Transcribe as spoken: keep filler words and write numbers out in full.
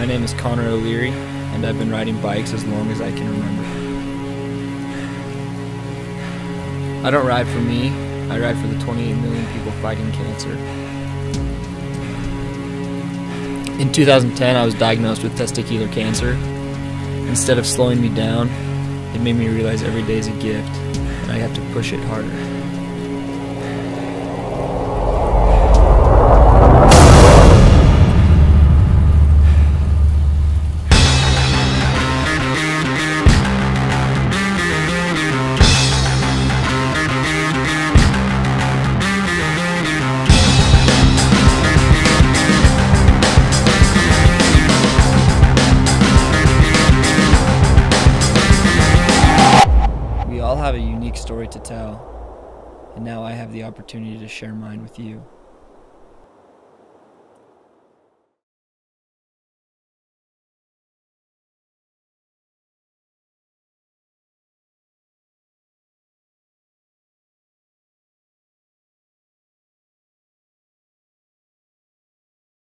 My name is Connor O'Leary, and I've been riding bikes as long as I can remember. I don't ride for me, I ride for the twenty-eight million people fighting cancer. In two thousand ten, I was diagnosed with testicular cancer. Instead of slowing me down, it made me realize every day is a gift, and I have to push it harder. We all have a unique story to tell, and now I have the opportunity to share mine with you.